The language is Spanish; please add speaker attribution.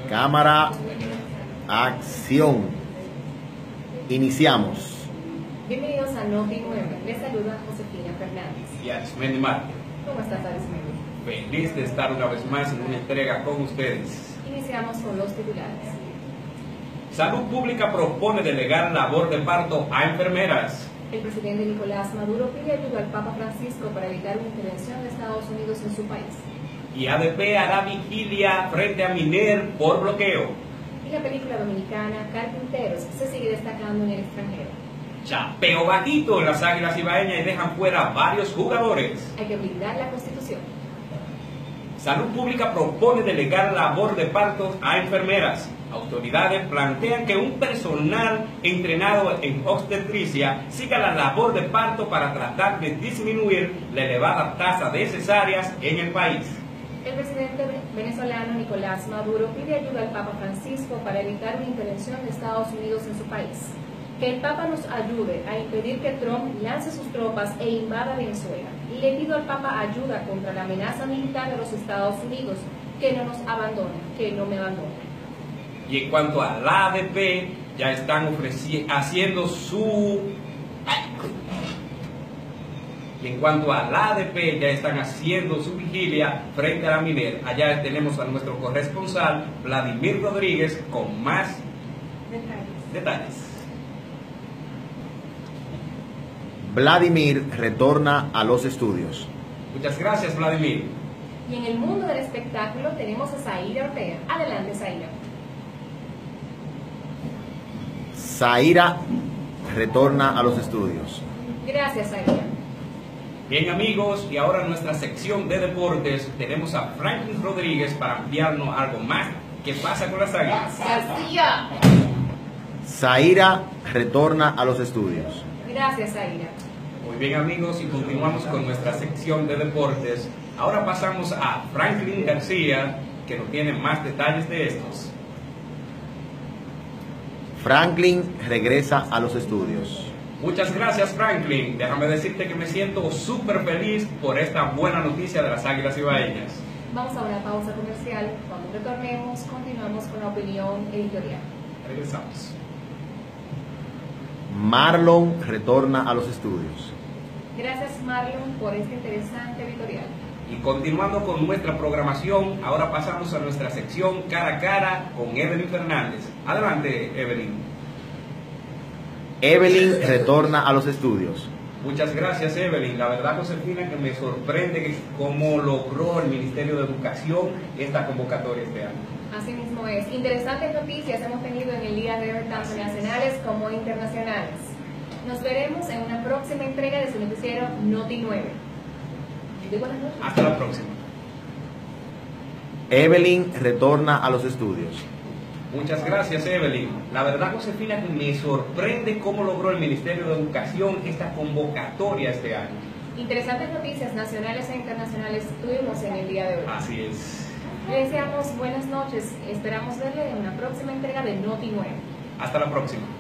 Speaker 1: Cámara, acción. Iniciamos.
Speaker 2: Bienvenidos a Noti 9. Les saluda Josefina Fernández.
Speaker 3: Y Arismendi Marte.
Speaker 2: ¿Cómo estás, Arismendi?
Speaker 3: Feliz de estar una vez más en una entrega con ustedes.
Speaker 2: Iniciamos con los titulares.
Speaker 3: Salud Pública propone delegar labor de parto a enfermeras.
Speaker 2: El presidente Nicolás Maduro pide ayuda al Papa Francisco para evitar una intervención de Estados Unidos en su país.
Speaker 3: Y ADP hará vigilia frente a Miner por bloqueo.
Speaker 2: Y la película dominicana Carpinteros se sigue destacando en el extranjero.
Speaker 3: Chapeo bajito en las Águilas Ibaeñas y dejan fuera varios jugadores.
Speaker 2: Hay que blindar la Constitución.
Speaker 3: Salud Pública propone delegar labor de parto a enfermeras. Autoridades plantean que un personal entrenado en obstetricia siga la labor de parto para tratar de disminuir la elevada tasa de cesáreas en el país.
Speaker 2: El presidente venezolano Nicolás Maduro pide ayuda al Papa Francisco para evitar una intervención de Estados Unidos en su país. Que el Papa nos ayude a impedir que Trump lance sus tropas e invada Venezuela. Le pido al Papa ayuda contra la amenaza militar de los Estados Unidos, que no nos abandone, que no me abandone.
Speaker 3: Y en cuanto a la ADP, ya están haciendo su... Y en cuanto a la ADP, ya están haciendo su vigilia frente a la Miner. Allá tenemos a nuestro corresponsal, Vladimir Rodríguez, con más detalles.
Speaker 1: Vladimir retorna a los estudios.
Speaker 3: Muchas gracias, Vladimir.
Speaker 2: Y en el mundo del espectáculo tenemos a Zaira Ortega. Adelante, Zaira.
Speaker 1: Zaira retorna a los estudios.
Speaker 2: Gracias, Zaira.
Speaker 3: Bien, amigos, y ahora en nuestra sección de deportes tenemos a Franklin Rodríguez para ampliarnos algo más. ¿Qué pasa con las Águilas?
Speaker 2: García.
Speaker 1: Zaira retorna a los estudios.
Speaker 2: Gracias, Zaira.
Speaker 3: Muy bien, amigos, y continuamos con nuestra sección de deportes. Ahora pasamos a Franklin García, que nos tiene más detalles de estos.
Speaker 1: Franklin regresa a los estudios.
Speaker 3: Muchas gracias, Franklin. Déjame decirte que me siento súper feliz por esta buena noticia de las Águilas Ibaeñas.
Speaker 2: Vamos a una pausa comercial. Cuando retornemos, continuamos con la opinión editorial.
Speaker 3: Regresamos.
Speaker 1: Marlon retorna a los estudios.
Speaker 2: Gracias, Marlon, por este interesante editorial.
Speaker 3: Y continuando con nuestra programación, ahora pasamos a nuestra sección Cara a Cara con Evelyn Fernández. Adelante, Evelyn.
Speaker 1: Evelyn retorna a los estudios.
Speaker 3: Muchas gracias, Evelyn. La verdad, Josefina, que me sorprende que cómo logró el Ministerio de Educación esta convocatoria este año.
Speaker 2: Así mismo es. Interesantes noticias hemos tenido en el día de hoy, tanto nacionales como internacionales. Nos veremos en una próxima entrega de su noticiero Noti 9. Buenas noches.
Speaker 3: Hasta la próxima.
Speaker 1: Evelyn retorna a los estudios.
Speaker 3: Muchas gracias, Evelyn. La verdad, Josefina, que me sorprende cómo logró el Ministerio de Educación esta convocatoria este año.
Speaker 2: Interesantes noticias nacionales e internacionales tuvimos en el día de hoy.
Speaker 3: Así es.
Speaker 2: Le deseamos buenas noches. Esperamos verle en una próxima entrega de Noti 9.
Speaker 3: Hasta la próxima.